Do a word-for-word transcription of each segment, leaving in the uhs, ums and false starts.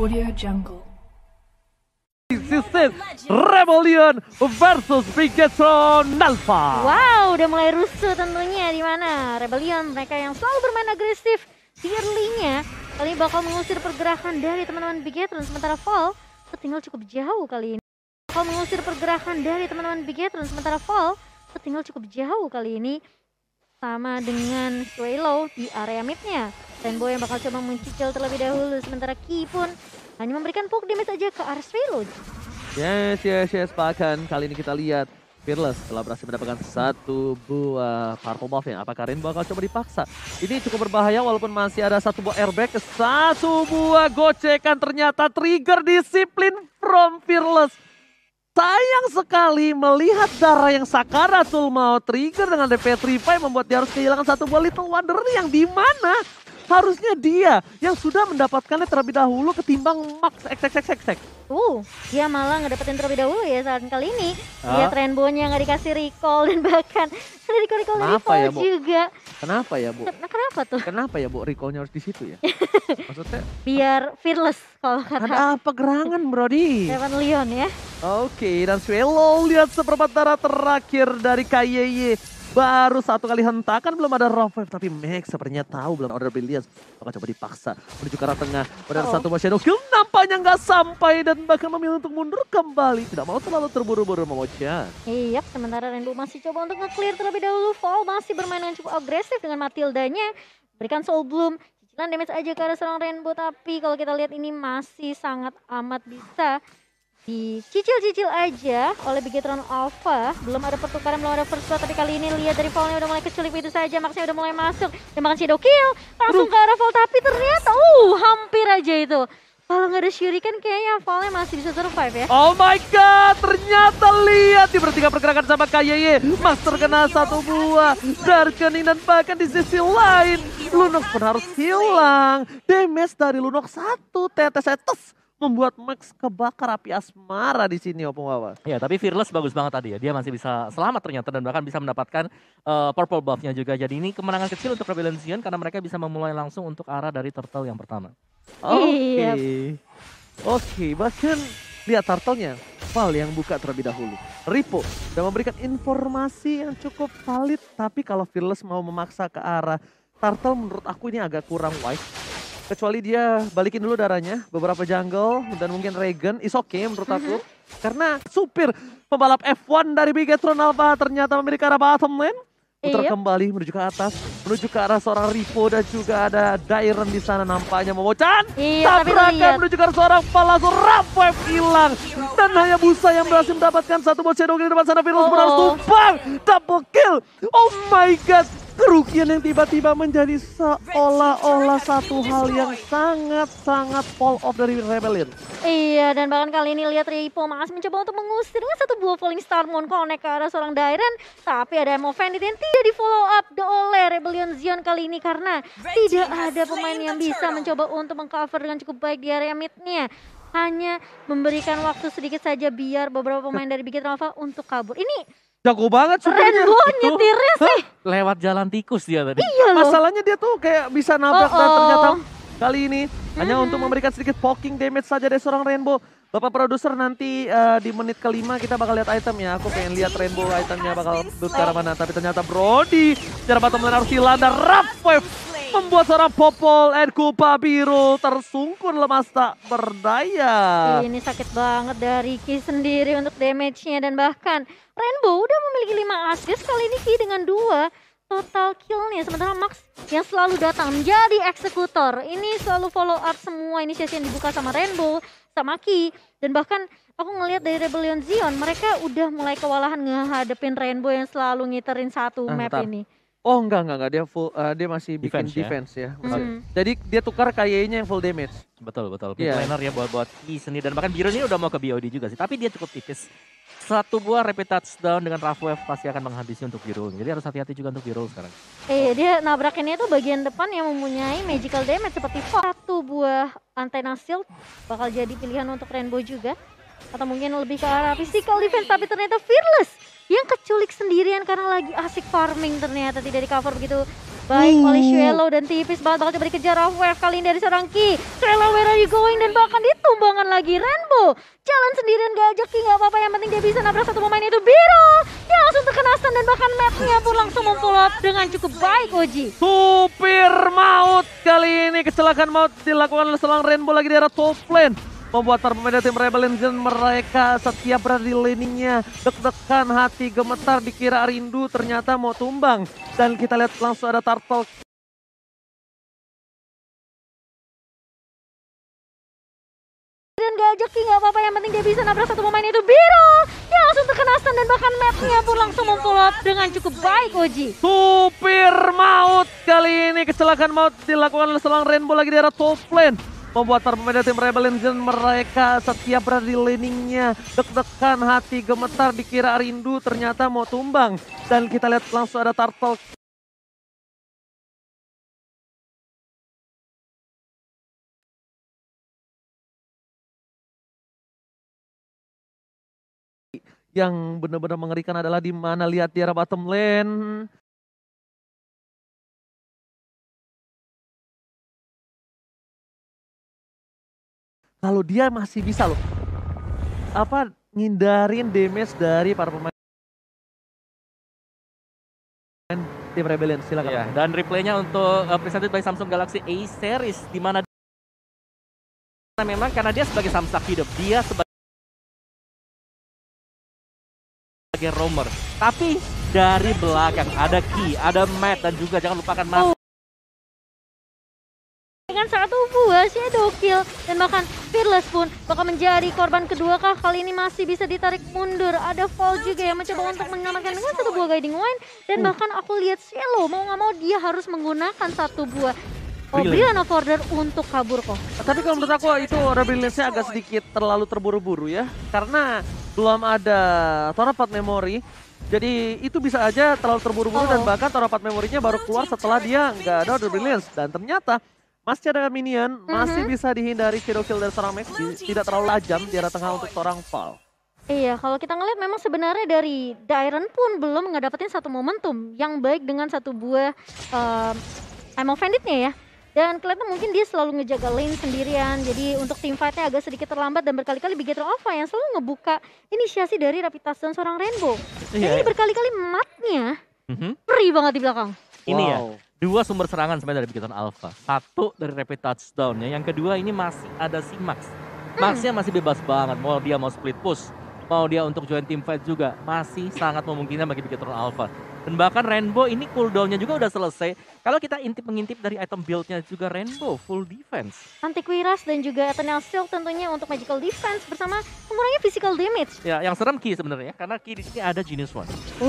Audio Jungle. This is Rebellion versus Bigetron Alpha. Wow, udah mulai rusuh tentunya di mana Rebellion, mereka yang selalu bermain agresif di early-nya kali ini bakal mengusir pergerakan dari teman-teman Bigetron, sementara Fall tertinggal cukup jauh kali ini. Bakal mengusir pergerakan dari teman-teman Bigetron, sementara Fall tertinggal cukup jauh kali ini sama dengan Swallow di area mid-nya. Rainbow yang bakal coba mencicil terlebih dahulu, sementara Ki pun hanya memberikan poke damage aja ke arah Swallow. Yes, yes, yes. Bahkan kali ini kita lihat Fearless telah berhasil mendapatkan satu buah purple buff yang apakah Rainbow bakal coba dipaksa. Ini cukup berbahaya walaupun masih ada satu buah airbag. Satu buah gocekan ternyata trigger disiplin from Fearless. Sayang sekali melihat darah yang Sakaratul mau trigger dengan D P Revive membuat dia harus kehilangan satu buah Little Wanderer yang di mana harusnya dia yang sudah mendapatkannya terlebih dahulu ketimbang Max X X X X X. Uh, dia malah ngedapetin terlebih dahulu ya saat kali ini. Ah. Lihat Rainbow-nya nggak dikasih recall dan bahkan ada recall-recall dari Kenapa Fall ya, Bu? juga. Kenapa ya, Bu? Nah, kenapa tuh? Kenapa ya, Bu? Recall-nya harus di situ ya? Maksudnya Biar fearless kalau kata ada apa gerangan, Brody? Evan Leon ya. Oke, dan Swallow lihat seperempat darah terakhir dari K Y Y. Baru satu kali hentakan, belum ada Rough Wave, tapi Max sepertinya tahu belum ada Brilliance. Maka coba dipaksa menuju ke arah tengah. Pada Oh. satu Shadow Kill nampaknya nggak sampai dan bahkan memilih untuk mundur kembali. Tidak mau terlalu terburu-buru memocah. Iya, sementara Rainbow masih coba untuk nge-clear terlebih dahulu. Fall masih bermain dengan cukup agresif dengan Matildanya. Berikan Soul Bloom, cicilan damage aja ke arah seorang Rainbow. Tapi kalau kita lihat ini masih sangat amat bisa dicicil-cicil aja oleh Bigetron Alpha. Belum ada pertukaran, belum ada first blood, tapi kali ini lihat dari Fallnya udah mulai kecil itu saja. Maxnya udah mulai masuk dan makan Shadow Kill langsung ke arah Fall, tapi ternyata uh hampir aja itu. Kalau nggak ada Shuriken kayaknya Fallnya masih bisa survive ya. Oh my god, ternyata lihat di bertiga pergerakan sama K Y Y. Mas terkena satu buah Darkening dan bahkan di sisi lain Lunox pun harus hilang. Damage dari Lunox satu tetes tetes membuat Max kebakar api asmara di sini, Opung Wawa. Ya, tapi Fearless bagus banget tadi ya. Dia masih bisa selamat ternyata dan bahkan bisa mendapatkan uh, purple buff-nya juga. Jadi ini kemenangan kecil untuk Rebellion Zion karena mereka bisa memulai langsung untuk arah dari turtle yang pertama. Oke. Iya. Oke, bahkan lihat turtle-nya. Val yang buka terlebih dahulu. Ripo dan memberikan informasi yang cukup valid. Tapi kalau Fearless mau memaksa ke arah turtle, menurut aku ini agak kurang wise. Kecuali dia balikin dulu darahnya, beberapa jungle dan mungkin Regen is okay menurut aku. Mm-hmm. Karena supir pembalap F satu dari Bigetron Alpha ternyata memiliki arah bottom lane. Putar Yep. kembali menuju ke atas, menuju ke arah seorang Ripo dan juga ada Dairon di sana nampaknya membocan. Iya, tapi Tabrakan lihat. menuju ke arah seorang Palazzo, Rough Wave hilang. Dan Hayabusa yang berhasil mendapatkan satu bot Shadow Kill di depan sana, Virus pun harus Oh. tumpang. Double kill, oh my god. Kerugian yang tiba-tiba menjadi seolah-olah satu hal yang sangat-sangat fall off dari Rebellion. Iya, dan bahkan kali ini lihat Ripo masih mencoba untuk mengusir dengan satu buah Falling Star Moon connect ke arah seorang Dairon. Tapi ada Emo Vandit yang tidak di follow up oleh Rebellion Zion kali ini karena tidak ada pemain yang bisa mencoba untuk mengcover dengan cukup baik di area mid-nya. Hanya memberikan waktu sedikit saja biar beberapa pemain dari Bigetron Alpha untuk kabur. Ini Jago banget sebenarnya. Rainbow nyetirnya sih. Lewat jalan tikus dia tadi. Iya loh. Masalahnya dia tuh kayak bisa nabrak Oh, dan oh. ternyata kali ini hanya untuk memberikan sedikit poking damage saja dari seorang Rainbow. Bapak produser nanti uh, di menit kelima kita bakal lihat item ya. Aku pengen lihat Rainbow itemnya bakal build ke arah mana. Tapi ternyata Brody secara bottom lane harus hilang dan Rough Wave membuat seorang Popol and Kupa Biru tersungkur lemas tak berdaya. Ini sakit banget dari Ki sendiri untuk damage-nya dan bahkan Rainbow udah memiliki lima Ashes, kali ini Ki dengan dua total kill-nya. Sementara Max yang selalu datang menjadi eksekutor. Ini selalu follow up semua inisiasi yang dibuka sama Rainbow, sama Ki. Dan bahkan aku ngelihat dari Rebellion Zion, mereka udah mulai kewalahan ngehadepin Rainbow yang selalu ngiterin satu Ah, map bentar. ini. Oh enggak, enggak, enggak. Dia full, uh, dia masih bikin Defense ya? defense ya. Hmm. Jadi dia tukar K Y Y-nya yang full damage. Betul, betul. Iya. Mid laner ya buat-buat Ki sendiri dan bahkan Biru ini udah mau ke B O D juga sih. Tapi dia cukup tipis. Satu buah rapid touchdown dengan Rough Wave pasti akan menghabisi untuk Biru. Jadi harus hati-hati juga untuk Biru sekarang. Eh, dia nabrakinnya itu bagian depan yang mempunyai magical damage seperti satu buah antenna shield bakal jadi pilihan untuk Rainbow juga. Atau mungkin lebih ke arah physical defense, tapi ternyata Fearless yang keculik sendirian karena lagi asik farming, ternyata tidak di cover begitu baik Uh. oleh Shuelo dan tipis banget bakal coba dikejar off wave kali ini dari seorang Ki. Shuelo where are you going dan bahkan ditumbangkan lagi Rainbow. Jalan sendirian gak ajak Ki gak apa-apa, yang penting dia bisa nabrak satu pemain itu Biru. Dia langsung terkena stun dan bahkan mapnya pun langsung memfollow up dengan cukup baik Oji. Supir maut kali ini, kecelakaan maut dilakukan oleh seorang Rainbow lagi di arah top lane. Membuat para pemain tim Rebellion mereka setiap berada di laningnya deg-degan, hati gemetar, dikira rindu ternyata mau tumbang. Dan kita lihat langsung ada Turtle. Dan gak ajak Ki gak apa-apa, yang penting dia bisa nabrak satu pemain itu Biru. Dia langsung terkena stun dan bahkan mapnya pun langsung memfollow up dengan cukup baik Oji. Supir maut kali ini, kecelakaan maut dilakukan oleh seorang Rainbow lagi di arah top lane. Membuat para pemain tim Rebellion mereka setiap berada di laningnya deg-degan, hati gemetar, dikira rindu ternyata mau tumbang. Dan kita lihat langsung ada Turtle yang benar-benar mengerikan adalah di mana, lihat di arah bottom lane. Kalau dia masih bisa loh, apa, ngindarin damage dari para pemain tim Rebellion. Silakan. Ya, dan replaynya untuk uh, presented by Samsung Galaxy A series, di mana memang karena dia sebagai Samsak hidup, dia sebagai roamer, tapi dari belakang ada Ki, ada Matt, dan juga jangan lupakan Mas. Oh. Dengan satu buah shadow kill dan bahkan Fearless pun bakal menjadi korban kedua kah, kali ini masih bisa ditarik mundur. Ada Fall juga yang mencoba untuk menyelamatkan dengan satu buah guiding wine dan Uh. bahkan aku lihat Cielo mau nggak mau dia harus menggunakan satu buah Brilliant. Brilliant of Order untuk kabur kok. Tapi kalau menurut aku itu Rebellion-nya agak sedikit terlalu terburu-buru ya, karena belum ada Torapat Memory. Jadi itu bisa aja terlalu terburu-buru, Oh. dan bahkan Torapat Memorinya baru keluar setelah dia nggak ada Rebellion. Dan ternyata masih ada minion, masih bisa dihindari shadow kill dari seorang Max, tidak terlalu tajam di arah tengah untuk seorang Fall. Iya, kalau kita ngeliat memang sebenarnya dari Dairon pun belum ngedapetin satu momentum yang baik dengan satu buah um, Ammo Bandit-nya ya. Dan kelihatan mungkin dia selalu ngejaga lane sendirian, jadi untuk team fight-nya agak sedikit terlambat dan berkali-kali Begetter Alpha yang selalu ngebuka inisiasi dari Rapid Touchdown seorang Rainbow. Dan Iya, ini iya. berkali-kali matnya Mhm. free banget di belakang. Ini ya, Wow. dua sumber serangan sebenarnya dari Beacon Alpha. Satu dari Rapid Touchdown ya, yang kedua ini masih ada si Max. Maxnya masih bebas banget, mau dia mau split push, mau dia untuk join team fight juga, masih sangat memungkinkan bagi Beacon Alpha. Dan bahkan Rainbow ini cooldownnya juga udah selesai. Kalau kita intip mengintip dari item build-nya juga Rainbow full defense. Antiquiras dan juga Eternal Silk tentunya untuk magical defense bersama mengurangi physical damage. Ya, yang serem Ki sebenarnya, karena Ki di sini ada Genius One.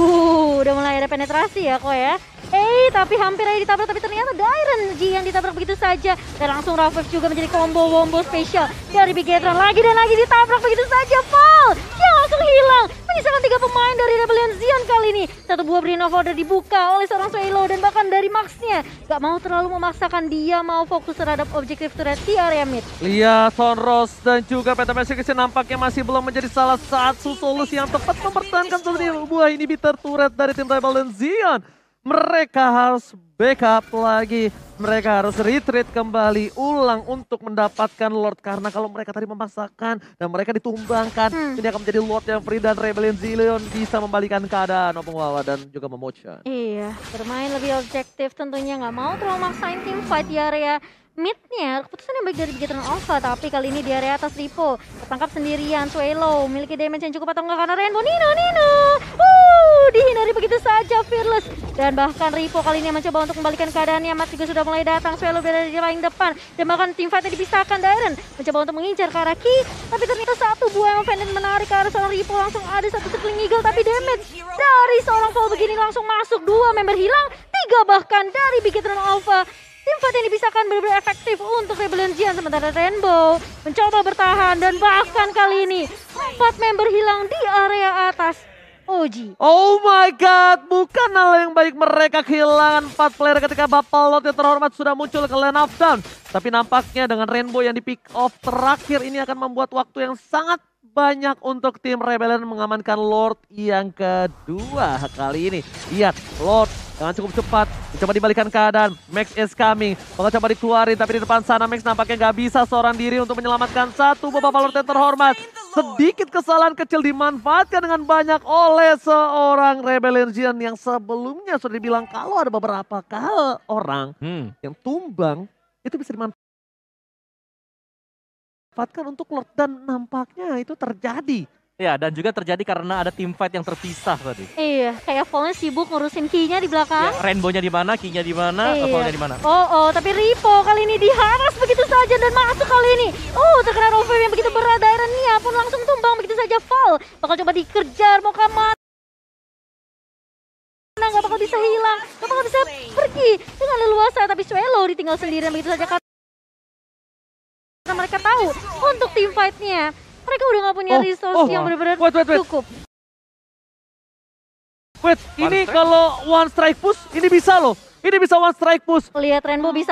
Uh, udah mulai ada penetrasi ya kok ya. Eh, tapi hampir aja ditabrak, tapi ternyata Dairon G yang ditabrak begitu saja. Dan langsung Rafif juga menjadi combo-wombo spesial dari Bigetron. Lagi dan lagi ditabrak begitu saja. Fall, dia langsung hilang. Menyisakan tiga pemain dari Rebellion Zion kali ini. Satu buah Brilliant of Order dibuka oleh seorang Suelo dan bahkan dari Max-nya. Gak mau terlalu memaksakan, dia mau fokus terhadap objektif turret di area mid. Lihat Sonros dan juga Pentametric nampaknya masih belum menjadi salah satu solusi yang tepat mempertahankan solusi buah inhibitor turret dari tim Rebellion Zion. Mereka harus backup lagi, mereka harus retreat kembali, ulang untuk mendapatkan Lord. Karena kalau mereka tadi memaksakan dan mereka ditumbangkan, Hmm. ini akan menjadi Lord yang free dan Rebellion Zion bisa membalikan keadaan Opung Wawa dan juga Memotion. Iya, bermain lebih objektif tentunya, nggak mau terlalu maksain tim fight di area mid-nya. Keputusan yang baik dari Bigetron Alpha, tapi kali ini di area atas Ripo tertangkap sendirian. Suelo memiliki damage yang cukup atau enggak karena Rainbow. Nino, Nino, uh, dihindari begitu saja Fearless. Dan bahkan Ripo kali ini mencoba untuk membalikan keadaannya. Mat juga sudah mulai datang, Suelo berada di paling depan. Dan bahkan tim fight-nya dipisahkan. Dairon mencoba untuk mengincar ke arah Ki, tapi ternyata satu buah yang Vandit menarik ke arah seorang Ripo. Langsung ada satu sekling eagle, tapi damage dari seorang Fall begini langsung masuk. Dua member hilang, tiga bahkan dari Bigetron Alpha. Tim fight yang dipisahkan benar-benar efektif untuk Rebellion Zion, sementara Rainbow mencoba bertahan dan bahkan kali ini empat member hilang di area atas Oji. Oh my god, bukan hal yang baik mereka kehilangan empat player ketika Bapak Lord yang terhormat sudah muncul ke lane of down. Tapi nampaknya dengan Rainbow yang di pick off terakhir ini akan membuat waktu yang sangat banyak untuk tim Rebellion mengamankan Lord yang kedua kali ini. Lihat, Lord dengan cukup cepat, mencoba dibalikan keadaan. Max is coming, bakal coba dikeluarin, tapi di depan sana Max nampaknya nggak bisa seorang diri untuk menyelamatkan satu Boba Valorant yang terhormat. Sedikit kesalahan kecil dimanfaatkan dengan banyak oleh seorang Rebel Legion yang sebelumnya sudah dibilang kalau ada beberapa kali orang Hmm. yang tumbang, itu bisa dimanfaatkan untuk Lord dan nampaknya itu terjadi. Ya, dan juga terjadi karena ada tim fight yang terpisah tadi. Iya, kayak Fallen sibuk ngurusin key-nya di belakang. Ya, Rainbow-nya di mana, King-nya di mana, Iya. Evolve-nya di mana. Oh, oh, tapi Ripo kali ini diharas begitu saja dan masuk kali ini. Oh, terkena Rover yang begitu berat. Iron Nia pun langsung tumbang begitu saja. Fall bakal coba dikejar, mau kemana? Nggak bakal bisa hilang, nggak bakal bisa pergi dengan leluasa. Tapi Swallow ditinggal sendirian begitu saja karena mereka tahu untuk tim fight-nya. Mereka udah nggak punya Oh, resource oh. yang benar-benar Wait, wait, wait. cukup. Wait, One ini strike? kalau one strike push, ini bisa loh. Ini bisa one strike push. Lihat Rainbow bisa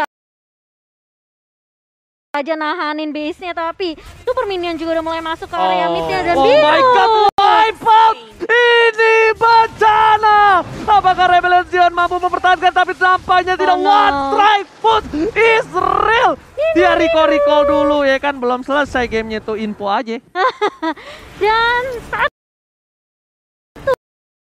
aja nahanin base-nya, tapi Super Minion juga udah mulai masuk ke area Oh. mid-nya dan Oh Bino. my god, wipe out! Ini bencana! Apakah Rebel Legion mampu mempertahankan, tapi nampaknya tidak. no. One strike push is real! Dia recall-recall dulu ya kan, belum selesai gamenya tuh, info aja. Dan saat